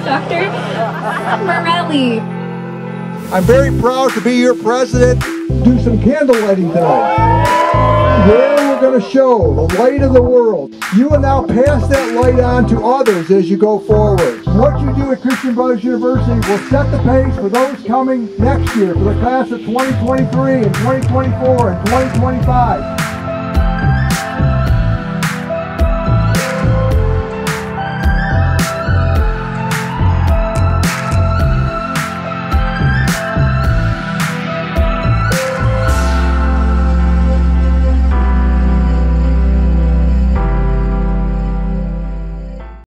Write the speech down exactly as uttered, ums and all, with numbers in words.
Doctor Morelli. I'm very proud to be your president. Do some candle lighting tonight. Where we're going to show the light of the world. You will now pass that light on to others as you go forward. What you do at Christian Brothers University will set the pace for those coming next year for the class of twenty twenty-three and twenty twenty-four and twenty twenty-five.